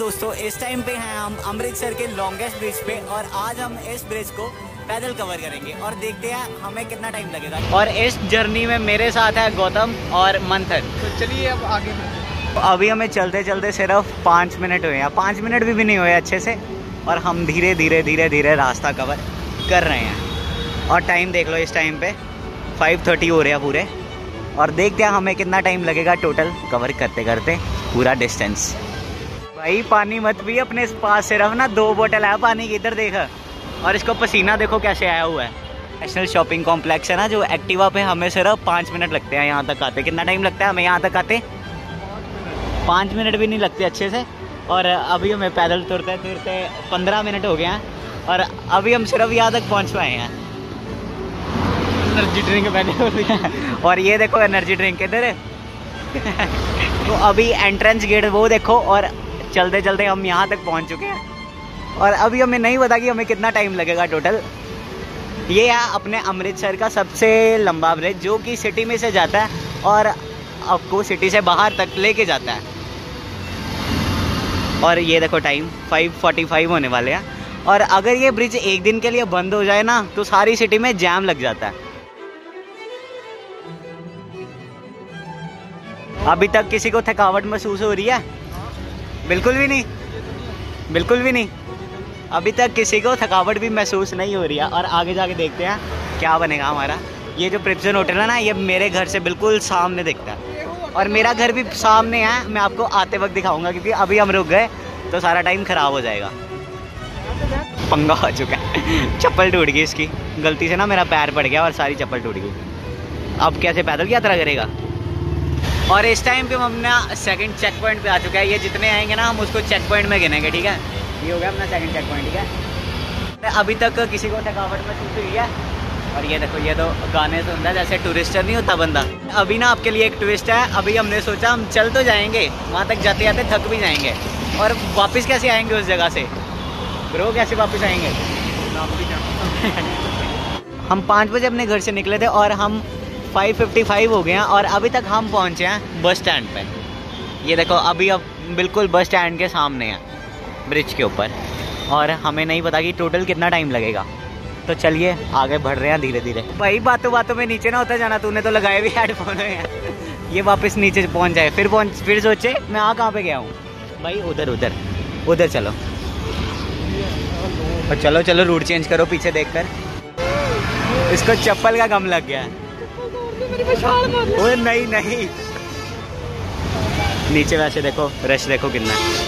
दोस्तों, इस टाइम पे हैं हम अमृतसर के लॉन्गेस्ट ब्रिज पे और आज हम इस ब्रिज को पैदल कवर करेंगे और देखते हैं हमें कितना टाइम लगेगा। और इस जर्नी में मेरे साथ है गौतम और मंथन। तो चलिए अब आगे। अभी हमें चलते चलते सिर्फ 5 मिनट हुए हैं, 5 मिनट भी नहीं हुए अच्छे से, और हम धीरे धीरे रास्ता कवर कर रहे हैं। और टाइम देख लो, इस टाइम पे 5:30 हो रहे हैं पूरे, और देखते हैं हमें कितना टाइम लगेगा टोटल कवर करते करते पूरा डिस्टेंस। भाई पानी मत पी, अपने पास सिर्फ ना 2 बोतल है पानी की, इधर देखा, और इसको पसीना देखो कैसे आया हुआ है। नेशनल शॉपिंग कॉम्प्लेक्स है ना, जो एक्टिवा पे हमें सिर्फ 5 मिनट लगते हैं यहाँ तक आते। कितना टाइम लगता है हमें यहाँ तक आते? 5 मिनट भी नहीं लगते अच्छे से। और अभी हमें पैदल तुरते 15 मिनट हो गए हैं और अभी हम सिर्फ यहाँ तक पहुँच पाए हैं। एनर्जी ड्रिंक पहले और ये देखो एनर्जी ड्रिंक इधर है। तो अभी एंट्रेंस गेट वो देखो, और चलते चलते हम यहाँ तक पहुँच चुके हैं और अभी हमें नहीं पता कि हमें कितना टाइम लगेगा टोटल। ये है अपने अमृतसर का सबसे लंबा ब्रिज, जो कि सिटी में से जाता है और आपको सिटी से बाहर तक लेके जाता है। और ये देखो टाइम 5:45 होने वाले हैं, और अगर ये ब्रिज एक दिन के लिए बंद हो जाए ना तो सारी सिटी में जाम लग जाता है। अभी तक किसी को थकावट महसूस हो रही है? बिल्कुल भी नहीं, बिल्कुल भी नहीं। अभी तक किसी को थकावट भी महसूस नहीं हो रही है। और आगे जाके देखते हैं क्या बनेगा हमारा। ये जो प्रिप्सन होटल है ना, ये मेरे घर से बिल्कुल सामने दिखता है, और मेरा घर भी सामने है। मैं आपको आते वक्त दिखाऊंगा, क्योंकि अभी हम रुक गए तो सारा टाइम ख़राब हो जाएगा। पंगा हो चुका है, चप्पल टूट गई इसकी, गलती से ना मेरा पैर पड़ गया और सारी चप्पल टूट गई। अब कैसे पैदल यात्रा करेगा। और इस टाइम पे हम अपना सेकंड चेक पॉइंट पे आ चुका है। ये जितने आएंगे ना हम उसको चेक पॉइंट में गिनेंगे, ठीक है। ये हो गया अपना सेकंड चेक पॉइंट, ठीक है। अभी तक किसी को थकावट महसूस हुई है? और ये देखो, ये तो गाने सुनता है जैसे टूरिस्टर नहीं होता बंदा। अभी ना आपके लिए एक ट्विस्ट है। अभी हमने सोचा हम चल तो जाएंगे, वहाँ तक जाते जाते थक भी जाएंगे, और वापस कैसे आएंगे उस जगह से? ब्रो कैसे वापस आएंगे? हम 5 बजे अपने घर से निकले थे और हम 5:55 हो गए हैं, और अभी तक हम पहुँचे हैं बस स्टैंड पे। ये देखो अभी अब बिल्कुल बस स्टैंड के सामने है, ब्रिज के ऊपर, और हमें नहीं पता कि टोटल कितना टाइम लगेगा। तो चलिए आगे बढ़ रहे हैं धीरे धीरे। भाई बातों बातों में नीचे ना होता जाना, तूने तो लगाए भी हेडफोन हैं। ये वापस नीचे पहुंच जाए, फिर सोचे मैं कहाँ पे गया हूँ। भाई उधर उधर उधर चलो, और चलो चलो रूट चेंज करो पीछे देखकर। इसको चप्पल का गम लग गया है। ओए नहीं नहीं, नीचे वैसे देखो रश देखो कितना है।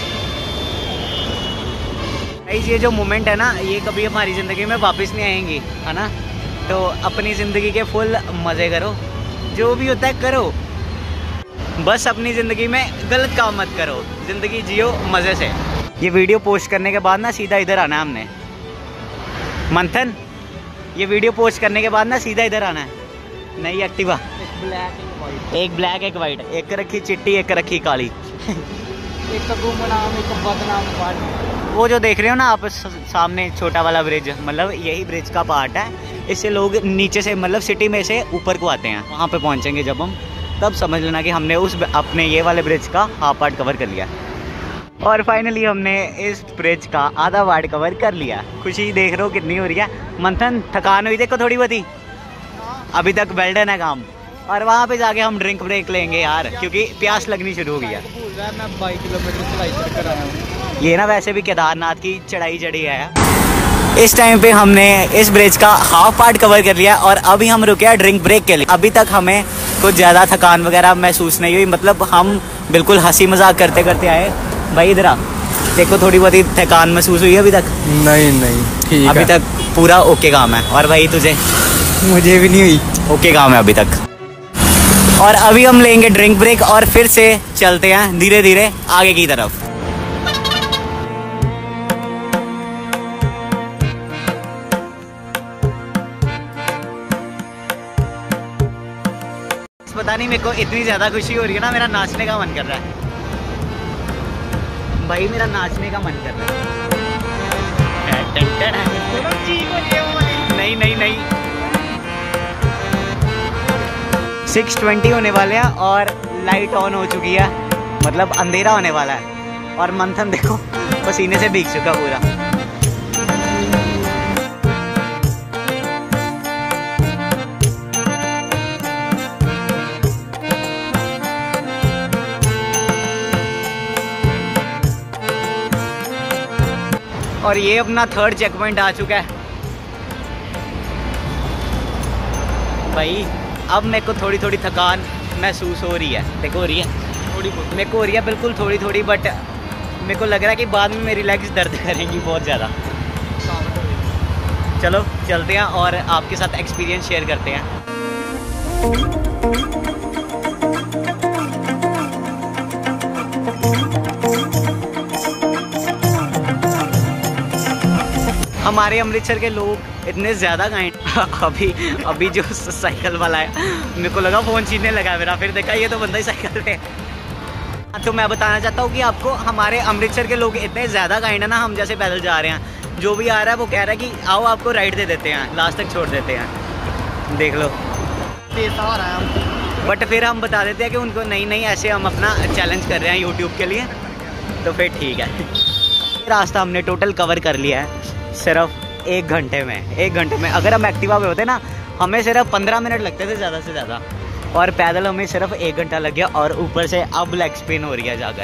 ये जो मोमेंट है ना, ये कभी हमारी ज़िंदगी में वापस नहीं आएंगी, है ना। तो अपनी ज़िंदगी के फुल मज़े करो, जो भी होता है करो, बस अपनी ज़िंदगी में गलत काम मत करो, ज़िंदगी जियो मज़े से। ये वीडियो पोस्ट करने के बाद ना सीधा इधर आना है हमने। मंथन, ये वीडियो पोस्ट करने के बाद ना सीधा इधर आना है। नई एक्टिवा, एक ब्लैक एक वाइट, एक रखी चिट्टी एक रखी काली। एक का गुमनाम, एक का बदनाम। वो जो देख रहे हो ना आप सामने छोटा वाला ब्रिज, मतलब यही ब्रिज का पार्ट है। इससे लोग नीचे से मतलब सिटी में से ऊपर को आते हैं। वहाँ पे पहुँचेंगे जब हम, तब समझ लेना कि हमने उस अपने ये वाले ब्रिज का हाफ पार्ट कवर कर लिया। और फाइनली हमने इस ब्रिज का आधा पार्ट कवर कर लिया। खुशी देख रहे हो कितनी हो रही है। मंथन थकान हुई देखो थोड़ी बहुत ही, अभी तक वेल्डन है काम। और वहाँ पे जाके हम ड्रिंक ब्रेक लेंगे यार, क्योंकि प्यास लगनी शुरू हो गई है। मैं 22 किलोमीटर चढ़ाई चढ़ कर आया हूँ। ये ना वैसे भी केदारनाथ की चढ़ाई चढ़ी है। इस टाइम पे हमने इस ब्रिज का हाफ पार्ट कवर कर लिया, और अभी हम रुके हैं ड्रिंक ब्रेक के लिए। अभी तक हमें कुछ ज़्यादा थकान वगैरह महसूस नहीं हुई, मतलब हम बिल्कुल हंसी मजाक करते करते आए। भाई इधर आ, देखो थोड़ी बहुत ही थकान महसूस हुई अभी तक? नहीं नहीं, ठीक अभी तक पूरा ओके काम है। और भाई तुझे? मुझे भी नहीं हुई, ओके काम है अभी तक। और अभी हम लेंगे ड्रिंक ब्रेक और फिर से चलते हैं धीरे धीरे आगे की तरफ। पता नहीं मेरे को इतनी ज़्यादा खुशी हो रही है ना, मेरा नाचने का मन कर रहा है भाई, मेरा नाचने का मन कर रहा है। नहीं नहीं नहीं, 6:20 होने वाले हैं और लाइट ऑन हो चुकी है, मतलब अंधेरा होने वाला है। और मंथन देखो पसीने से भीग चुका पूरा। और ये अपना 3rd चेक पॉइंट आ चुका है भाई। अब मेरे को थोड़ी थोड़ी थकान महसूस हो रही है। देखो हो रही है थोड़ी बहुत, मेरे को हो रही है बिल्कुल थोड़ी थोड़ी, बट मेरे को लग रहा है कि बाद में मेरी लेग्स दर्द करेंगी बहुत ज़्यादा। चलो चलते हैं और आपके साथ एक्सपीरियंस शेयर करते हैं। हमारे अमृतसर के लोग इतने ज़्यादा काइंड अभी जो साइकिल वाला है मेरे को लगा फ़ोन छीनने लगा मेरा, फिर देखा ये तो बंदा ही साइकिल पे। तो मैं बताना चाहता हूँ कि आपको हमारे अमृतसर के लोग इतने ज़्यादा काइंड है ना। हम जैसे पैदल जा रहे हैं, जो भी आ रहा है वो कह रहा है कि आओ आपको राइड दे देते हैं, लास्ट तक छोड़ देते हैं। देख लो पैसा हो रहा है हम, बट फिर हम बता देते हैं कि उनको नहीं ऐसे हम अपना चैलेंज कर रहे हैं यूट्यूब के लिए, तो फिर ठीक है। रास्ता हमने टोटल कवर कर लिया है सिर्फ 1 घंटे में। 1 घंटे में अगर हम एक्टिवा पे होते ना हमें सिर्फ 15 मिनट लगते थे ज़्यादा से ज़्यादा, और पैदल हमें सिर्फ 1 घंटा लग गया। और ऊपर से अब लेग स्पिन हो रही है जाकर।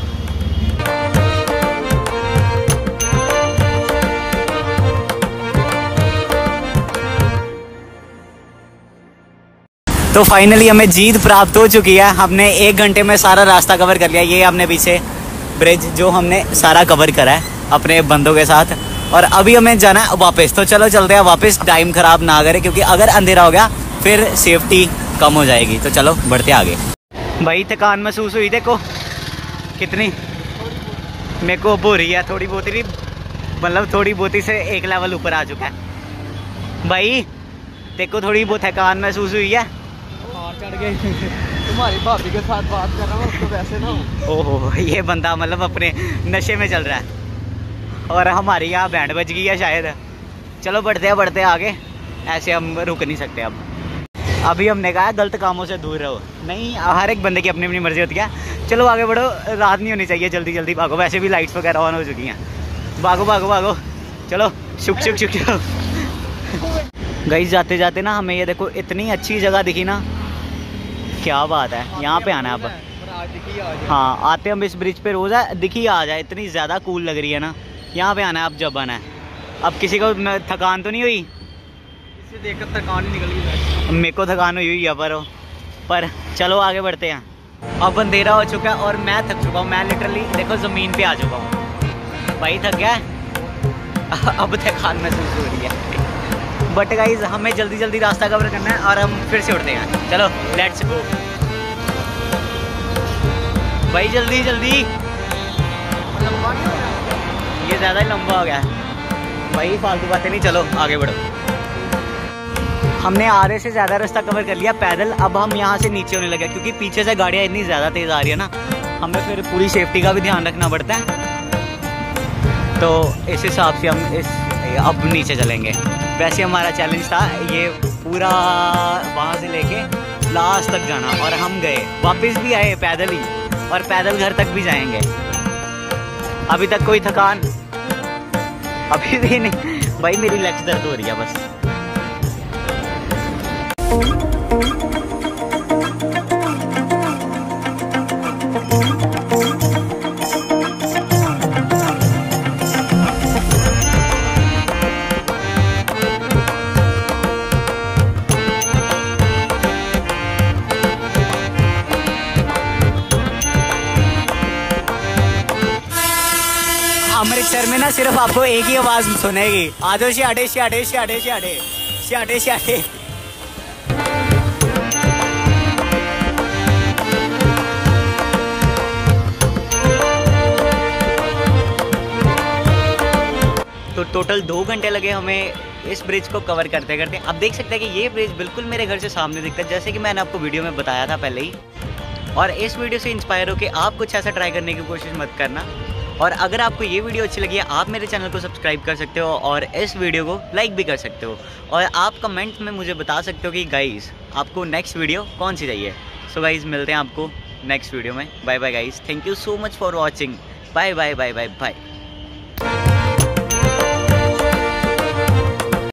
तो फाइनली हमें जीत प्राप्त हो चुकी है। हमने 1 घंटे में सारा रास्ता कवर कर लिया। ये हमने पीछे ब्रिज जो हमने सारा कवर करा है अपने बंदों के साथ, और अभी हमें जाना है वापस। तो चलो चलते हैं वापस, टाइम ख़राब ना करें क्योंकि अगर अंधेरा हो गया फिर सेफ्टी कम हो जाएगी। तो चलो बढ़ते आगे। भाई थकान महसूस हुई देखो कितनी, मेरे को हो रही है थोड़ी बहुत ही, मतलब थोड़ी बहुत ही से 1 लेवल ऊपर आ चुका है। भाई देखो थोड़ी बहुत थकान महसूस हुई है। चढ़ गए तुम्हारी भाभी के साथ बात कर रहा हूँ, उसको वैसे ना। ओहो ये बंदा मतलब अपने नशे में चल रहा है, और हमारी यहाँ बैंड बज गई है शायद। चलो बढ़ते आगे, ऐसे हम रुक नहीं सकते। अब अभी हमने कहा गलत कामों से दूर रहो, नहीं हर एक बंदे की अपनी अपनी मर्जी होती है। चलो आगे बढ़ो, रात नहीं होनी चाहिए, जल्दी जल्दी भागो। वैसे भी लाइट्स वगैरह ऑन हो चुकी हैं, भागो भागो भागो। चलो शुक शुक शुक शुक। गाइस जाते जाते ना हमें ये देखो इतनी अच्छी जगह दिखी ना, क्या बात है। यहाँ पे आना है अब। हाँ आते हम इस ब्रिज पे रोज़ है, दिखी आ जाए, इतनी ज़्यादा कूल लग रही है ना। यहाँ पे आना है अब जब आना है। अब किसी को थकान तो नहीं हुई? इसे देखकर थकान ही निकल गई। मेरे को थकान हुई है पर चलो आगे बढ़ते हैं। अब अंधेरा हो चुका है और मैं थक चुका हूँ। मैं लिटरली देखो ज़मीन पे आ चुका हूँ भाई, थक गया है। अब थकान महसूस हो रही है। बट गाइज हमें जल्दी जल्दी रास्ता कवर करना है और हम फिर से उठते हैं। चलो लेट्स गो भाई, जल्दी जल्दी। ये ज़्यादा ही लंबा हो गया है भाई, फालतू बातें नहीं, चलो आगे बढ़ो। हमने आधे से ज़्यादा रास्ता कवर कर लिया पैदल। अब हम यहाँ से नीचे होने लगे क्योंकि पीछे से गाड़ियाँ इतनी ज़्यादा तेज़ आ रही है ना, हमें फिर पूरी सेफ्टी का भी ध्यान रखना पड़ता है। तो इस हिसाब से हम अब नीचे चलेंगे। वैसे हमारा चैलेंज था ये पूरा वहाँ से लेके लास्ट तक जाना, और हम गए, वापस भी आए पैदल ही, और पैदल घर तक भी जाएंगे। अभी तक कोई थकान अभी भी नहीं भाई, मेरी लेग्स दर्द हो रही है बस। अमृतसर में ना सिर्फ आपको एक ही आवाज सुनेगी, आधो श्याडे श्याडे श्याडे श्याडे श्याडे श्याडे। तो टोटल 2 घंटे लगे हमें इस ब्रिज को कवर करते करते। अब देख सकते हैं कि ये ब्रिज बिल्कुल मेरे घर से सामने दिखता है, जैसे कि मैंने आपको वीडियो में बताया था पहले ही। और इस वीडियो से इंस्पायर होकर आप कुछ ऐसा ट्राई करने की कोशिश मत करना। और अगर आपको ये वीडियो अच्छी लगी है, आप मेरे चैनल को सब्सक्राइब कर सकते हो और इस वीडियो को लाइक भी कर सकते हो। और आप कमेंट में मुझे बता सकते हो कि गाइज़ आपको नेक्स्ट वीडियो कौन सी चाहिए। सो गाइज़ मिलते हैं आपको नेक्स्ट वीडियो में। Bye bye guys, thank you so much for watching. Bye bye bye bye bye.